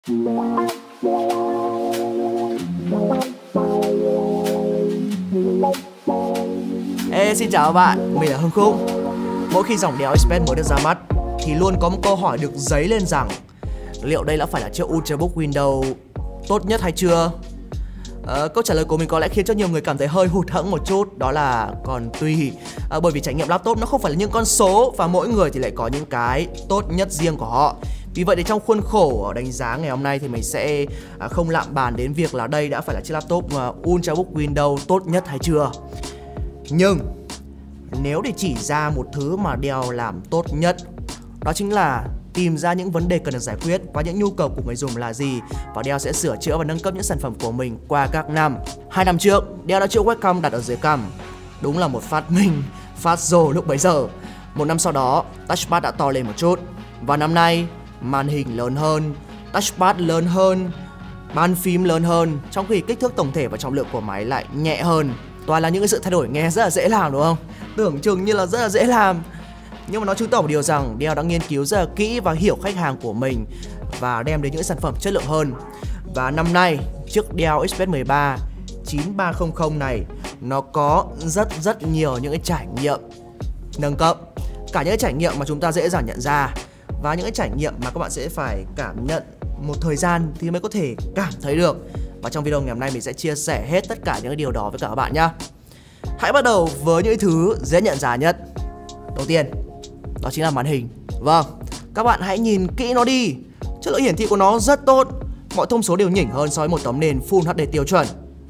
Xin chào các bạn, mình là Hưng Khúc. Mỗi khi dòng đèo Express mới được ra mắt thì luôn có một câu hỏi được dấy lên rằng liệu đây đã phải là chiếc Ultrabook Windows tốt nhất hay chưa? Câu trả lời của mình có lẽ khiến cho nhiều người cảm thấy hơi hụt hẫng một chút. Đó là còn tùy, bởi vì trải nghiệm laptop nó không phải là những con số, và mỗi người thì lại có những cái tốt nhất riêng của họ. Vì vậy thì trong khuôn khổ đánh giá ngày hôm nay thì mình sẽ không lạm bàn đến việc là đây đã phải là chiếc laptop Ultrabook Windows tốt nhất hay chưa. Nhưng nếu để chỉ ra một thứ mà Dell làm tốt nhất, đó chính là tìm ra những vấn đề cần được giải quyết và những nhu cầu của người dùng là gì, và Dell sẽ sửa chữa và nâng cấp những sản phẩm của mình qua các năm. 2 năm trước, Dell đã chữa webcam đặt ở dưới cằm. Đúng là một phát minh phát rồ lúc bấy giờ. 1 năm sau đó, touchpad đã to lên một chút. Và năm nay, màn hình lớn hơn, touchpad lớn hơn, bàn phím lớn hơn, trong khi kích thước tổng thể và trọng lượng của máy lại nhẹ hơn. Toàn là những cái sự thay đổi nghe rất là dễ làm, đúng không? Tưởng chừng như là rất là dễ làm, nhưng mà nó chứng tỏ một điều rằng Dell đã nghiên cứu rất là kỹ và hiểu khách hàng của mình và đem đến những sản phẩm chất lượng hơn. Và năm nay, chiếc Dell Express 13 9300 này nó có rất nhiều những cái trải nghiệm nâng cấp. Cả những cái trải nghiệm mà chúng ta dễ dàng nhận ra, và những cái trải nghiệm mà các bạn sẽ phải cảm nhận một thời gian thì mới có thể cảm thấy được. Và trong video ngày hôm nay mình sẽ chia sẻ hết tất cả những cái điều đó với cả các bạn nhé. Hãy bắt đầu với những thứ dễ nhận ra nhất. Đầu tiên, đó chính là màn hình. Vâng, các bạn hãy nhìn kỹ nó đi. Chất lượng hiển thị của nó rất tốt. Mọi thông số đều nhỉnh hơn so với một tấm nền Full HD tiêu chuẩn.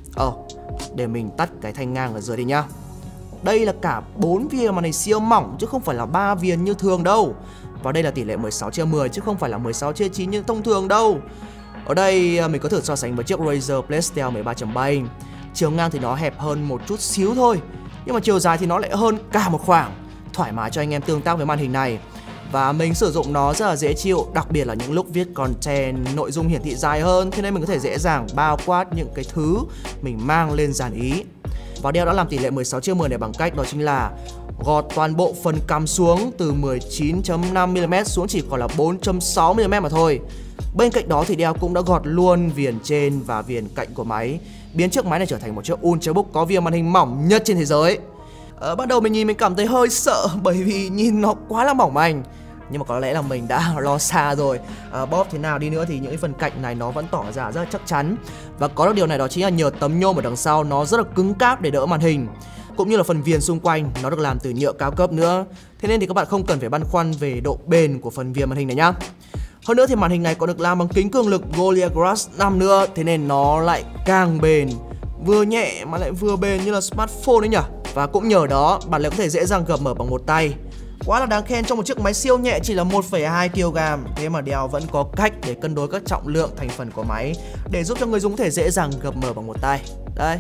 Để mình tắt cái thanh ngang ở dưới đi nhá. Đây là cả 4 viền màn hình siêu mỏng chứ không phải là 3 viền như thường đâu. Và đây là tỷ lệ 16:10 chứ không phải là 16:9 như thông thường đâu. Ở đây mình có thử so sánh với chiếc Razer Playstail 13.7. Chiều ngang thì nó hẹp hơn một chút xíu thôi, nhưng mà chiều dài thì nó lại hơn cả một khoảng. Thoải mái cho anh em tương tác với màn hình này. Và mình sử dụng nó rất là dễ chịu, đặc biệt là những lúc viết content, nội dung hiển thị dài hơn, thế nên mình có thể dễ dàng bao quát những cái thứ mình mang lên dàn ý. Và Dell đã làm tỷ lệ 16:10 này bằng cách đó chính là gọt toàn bộ phần cắm xuống từ 19.5mm xuống chỉ còn là 4.6mm mà thôi. Bên cạnh đó thì Dell cũng đã gọt luôn viền trên và viền cạnh của máy, biến chiếc máy này trở thành một chiếc Ultrabook có viền màn hình mỏng nhất trên thế giới. Ban đầu mình nhìn mình cảm thấy hơi sợ bởi vì nhìn nó quá là mỏng manh. Nhưng mà có lẽ là mình đã lo xa rồi. Bóp thế nào đi nữa thì những cái phần cạnh này nó vẫn tỏ ra rất là chắc chắn. Và có được điều này đó chính là nhờ tấm nhôm ở đằng sau nó rất là cứng cáp để đỡ màn hình, cũng như là phần viền xung quanh nó được làm từ nhựa cao cấp nữa. Thế nên thì các bạn không cần phải băn khoăn về độ bền của phần viền màn hình này nhá. Hơn nữa thì màn hình này còn được làm bằng kính cường lực Gorilla Glass 5 nữa, thế nên nó lại càng bền, vừa nhẹ mà lại vừa bền như là smartphone đấy nhỉ. Và cũng nhờ đó bạn lại có thể dễ dàng gập mở bằng một tay. Quá là đáng khen trong một chiếc máy siêu nhẹ chỉ là 1,2 kg. Thế mà Dell vẫn có cách để cân đối các trọng lượng thành phần của máy để giúp cho người dùng có thể dễ dàng gập mở bằng một tay. Đây.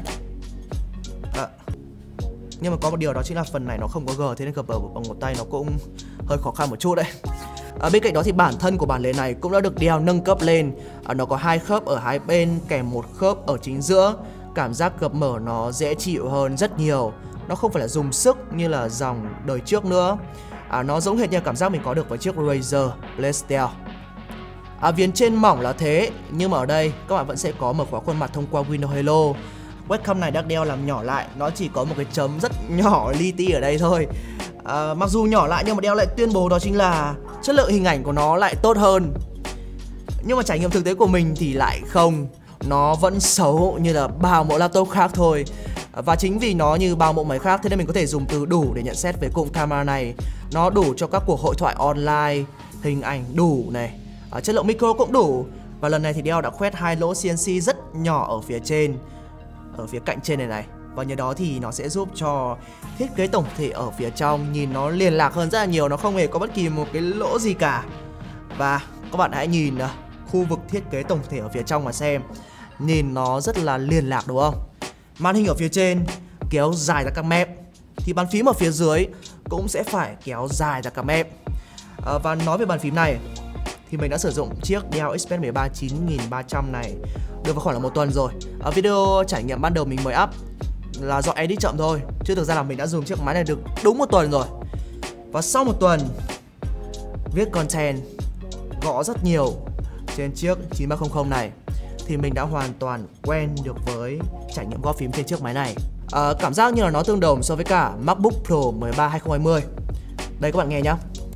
Nhưng mà có một điều đó chính là phần này nó không có G, thế nên gập mở bằng một tay nó cũng hơi khó khăn một chút đấy. Bên cạnh đó thì bản thân của bản lề này cũng đã được Dell nâng cấp lên. Nó có 2 khớp ở hai bên kèm một khớp ở chính giữa. Cảm giác gập mở nó dễ chịu hơn rất nhiều. Nó không phải là dùng sức như là dòng đời trước nữa. Nó giống hệt như cảm giác mình có được với chiếc Razer Playstail. Viền trên mỏng là thế, nhưng mà ở đây các bạn vẫn sẽ có mở khóa khuôn mặt thông qua Windows Hello. Webcam này được Dell làm nhỏ lại, nó chỉ có một cái chấm rất nhỏ li ti ở đây thôi. Mặc dù nhỏ lại nhưng mà Dell lại tuyên bố đó chính là chất lượng hình ảnh của nó lại tốt hơn. Nhưng mà trải nghiệm thực tế của mình thì lại không. Nó vẫn xấu như là bao mẫu laptop khác thôi. Và chính vì nó như bao mẫu máy khác, thế nên mình có thể dùng từ đủ để nhận xét về cụm camera này. Nó đủ cho các cuộc hội thoại online, hình ảnh đủ này, chất lượng micro cũng đủ. Và lần này thì Dell đã khoét 2 lỗ CNC rất nhỏ ở phía trên, ở phía cạnh trên này. Và nhờ đó thì nó sẽ giúp cho thiết kế tổng thể ở phía trong nhìn nó liền lạc hơn rất là nhiều. Nó không hề có bất kỳ một cái lỗ gì cả. Và các bạn hãy nhìn khu vực thiết kế tổng thể ở phía trong mà xem. Nhìn nó rất là liền lạc đúng không? Màn hình ở phía trên kéo dài ra các mép, thì bàn phím ở phía dưới cũng sẽ phải kéo dài ra các mép. Và nói về bàn phím này thì mình đã sử dụng chiếc Dell Express 13 9300 này được vào khoảng là 1 tuần rồi. Video trải nghiệm ban đầu mình mới up là do edit chậm thôi, chứ thực ra là mình đã dùng chiếc máy này được đúng 1 tuần rồi. Và sau 1 tuần viết content, gõ rất nhiều, trên chiếc 9300 này thì mình đã hoàn toàn quen được với trải nghiệm gõ phím trên chiếc máy này. Cảm giác như là nó tương đồng so với cả MacBook Pro 13 2020. Đây các bạn nghe nhá.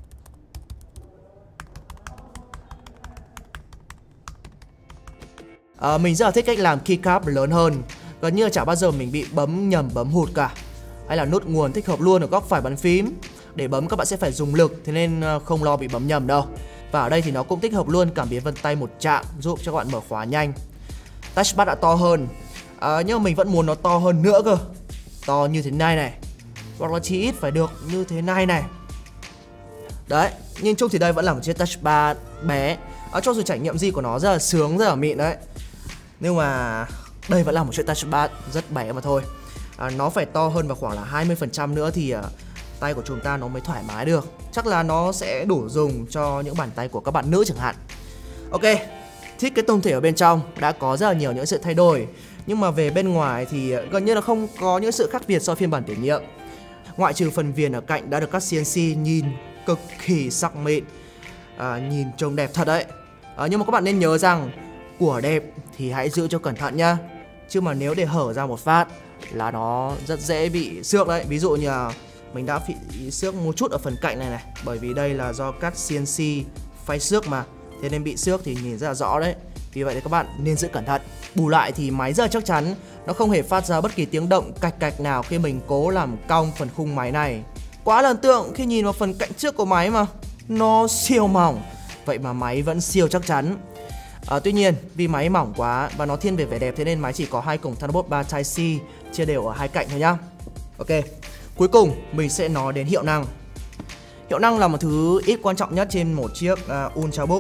Mình rất là thích cách làm keycap lớn hơn. Gần như là chả bao giờ mình bị bấm nhầm bấm hụt cả. Hay là nút nguồn thích hợp luôn ở góc phải bàn phím. Để bấm các bạn sẽ phải dùng lực, thế nên không lo bị bấm nhầm đâu. Và ở đây thì nó cũng tích hợp luôn cảm biến vân tay một chạm, giúp cho các bạn mở khóa nhanh. Touchpad đã to hơn, nhưng mà mình vẫn muốn nó to hơn nữa cơ. To như thế này này, hoặc là chỉ ít phải được như thế này này. Đấy, nhìn chung thì đây vẫn là một chiếc touchpad bé. Cho dù trải nghiệm gì của nó rất là sướng, rất là mịn đấy, nhưng mà đây vẫn là một chiếc touchpad rất bé mà thôi. Nó phải to hơn vào khoảng là 20% nữa thì tay của chúng ta nó mới thoải mái được. Chắc là nó sẽ đủ dùng cho những bàn tay của các bạn nữ chẳng hạn. Ok, thiết kế tổng thể ở bên trong đã có rất là nhiều những sự thay đổi, nhưng mà về bên ngoài thì gần như là không có những sự khác biệt so với phiên bản thử nghiệm. Ngoại trừ phần viền ở cạnh đã được cắt CNC nhìn cực kỳ sắc mịn, nhìn trông đẹp thật đấy. Nhưng mà các bạn nên nhớ rằng của đẹp thì hãy giữ cho cẩn thận nhá. Chứ mà nếu để hở ra một phát là nó rất dễ bị xước đấy. Ví dụ như là mình đã bị xước một chút ở phần cạnh này này, bởi vì đây là do cắt CNC phay xước mà, thế nên bị xước thì nhìn rất là rõ đấy. Vì vậy thì các bạn nên giữ cẩn thận. Bù lại thì máy rất là chắc chắn, nó không hề phát ra bất kỳ tiếng động cạch cạch nào khi mình cố làm cong phần khung máy này. Quá là ấn tượng khi nhìn vào phần cạnh trước của máy mà, nó siêu mỏng, vậy mà máy vẫn siêu chắc chắn. Tuy nhiên vì máy mỏng quá và nó thiên về vẻ đẹp, thế nên máy chỉ có 2 cổng Thunderbolt 3 Type-C chia đều ở hai cạnh thôi nhá. Ok, cuối cùng mình sẽ nói đến hiệu năng. Hiệu năng là một thứ ít quan trọng nhất trên một chiếc Ultrabook.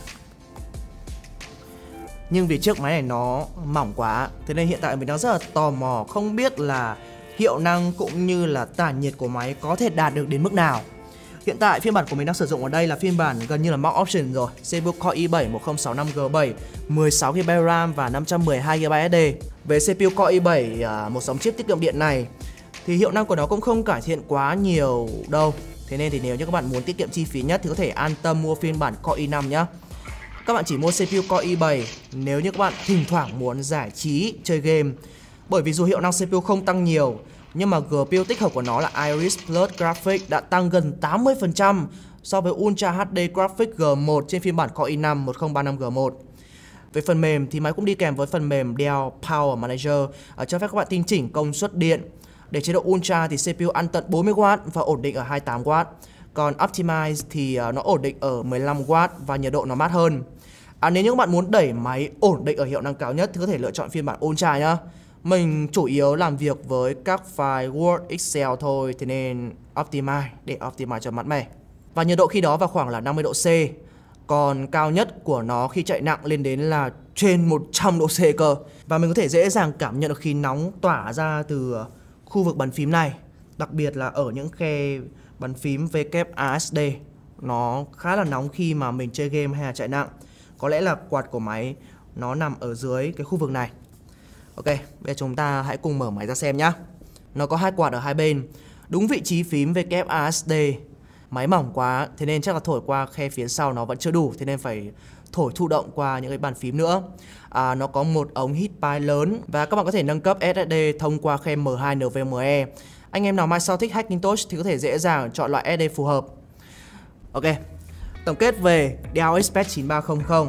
Nhưng vì chiếc máy này nó mỏng quá, thế nên hiện tại mình đang rất là tò mò không biết là hiệu năng cũng như là tản nhiệt của máy có thể đạt được đến mức nào. Hiện tại phiên bản của mình đang sử dụng ở đây là phiên bản gần như là max option rồi. CPU Core i7 1065G7, 16GB RAM và 512GB SSD. Về CPU Core i7, một dòng chip tiết kiệm điện này, thì hiệu năng của nó cũng không cải thiện quá nhiều đâu. Thế nên thì nếu như các bạn muốn tiết kiệm chi phí nhất thì có thể an tâm mua phiên bản Core i5 nhé. Các bạn chỉ mua CPU Core i7 nếu như các bạn thỉnh thoảng muốn giải trí, chơi game. Bởi vì dù hiệu năng CPU không tăng nhiều, nhưng mà GPU tích hợp của nó là Iris Plus Graphics đã tăng gần 80% so với Ultra HD Graphics G1 trên phiên bản Core i5 1035G1. Về phần mềm thì máy cũng đi kèm với phần mềm Dell Power Manager, cho phép các bạn tinh chỉnh công suất điện. Để chế độ Ultra thì CPU ăn tận 40W và ổn định ở 28W. Còn Optimize thì nó ổn định ở 15W và nhiệt độ nó mát hơn. Nếu như các bạn muốn đẩy máy ổn định ở hiệu năng cao nhất thì có thể lựa chọn phiên bản Ultra nhá. Mình chủ yếu làm việc với các file Word, Excel thôi, thế nên Optimize để Optimize cho mát mẻ. Và nhiệt độ khi đó vào khoảng là 50 độ C. Còn cao nhất của nó khi chạy nặng lên đến là trên 100 độ C cơ. Và mình có thể dễ dàng cảm nhận được khí nóng tỏa ra từ khu vực bàn phím này. Đặc biệt là ở những khe bàn phím WASD. Nó khá là nóng khi mà mình chơi game hay là chạy nặng. Có lẽ là quạt của máy nó nằm ở dưới cái khu vực này. Ok, bây giờ chúng ta hãy cùng mở máy ra xem nhá. Nó có hai quạt ở hai bên, đúng vị trí phím WASD. Máy mỏng quá, thế nên chắc là thổi qua khe phía sau nó vẫn chưa đủ, thế nên phải thổi thụ động qua những cái bàn phím nữa. Nó có một ống heat pipe lớn và các bạn có thể nâng cấp SSD thông qua khe M2 NVMe. Anh em nào mai sau thích Hackintosh thì có thể dễ dàng chọn loại SSD phù hợp. Ok, tổng kết về Dell Express 9300,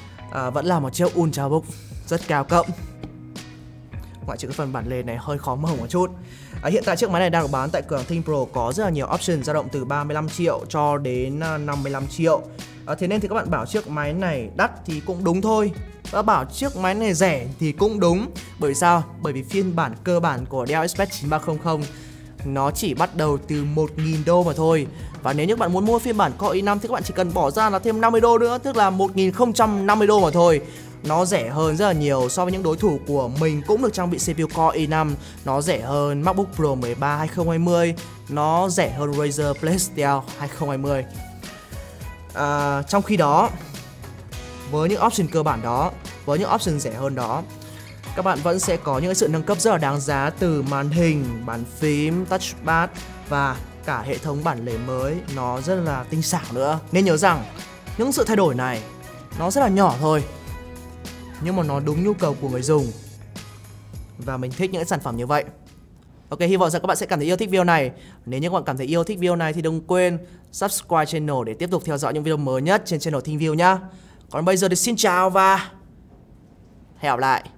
vẫn là một chiếc Ultrabook rất cao cấp. Ngoại trừ cái phần bản lề này hơi khó mở một chút. Hiện tại chiếc máy này đang được bán tại cửa hàng Think Pro, có rất là nhiều option dao động từ 35 triệu cho đến 55 triệu. Thế nên thì các bạn bảo chiếc máy này đắt thì cũng đúng thôi, và bảo chiếc máy này rẻ thì cũng đúng. Bởi sao? Bởi vì phiên bản cơ bản của Dell Express 9300 nó chỉ bắt đầu từ 1.000 đô mà thôi. Và nếu như các bạn muốn mua phiên bản Core i5 thì các bạn chỉ cần bỏ ra là thêm 50 đô nữa, tức là 1.050 đô mà thôi. Nó rẻ hơn rất là nhiều so với những đối thủ của mình cũng được trang bị CPU Core i5. Nó rẻ hơn MacBook Pro 13 2020. Nó rẻ hơn Razer Plexsteel 2020. Trong khi đó, với những option cơ bản đó, với những option rẻ hơn đó, các bạn vẫn sẽ có những sự nâng cấp rất là đáng giá từ màn hình, bàn phím, touchpad và cả hệ thống bản lề mới. Nó rất là tinh xảo nữa. Nên nhớ rằng những sự thay đổi này Nó rất là nhỏ thôi, nhưng mà nó đúng nhu cầu của người dùng. Và mình thích những cái sản phẩm như vậy. Ok, hy vọng rằng các bạn sẽ cảm thấy yêu thích video này. Nếu như các bạn cảm thấy yêu thích video này thì đừng quên subscribe channel để tiếp tục theo dõi những video mới nhất trên channel ThinView nhá. Còn bây giờ thì xin chào và hẹn gặp lại.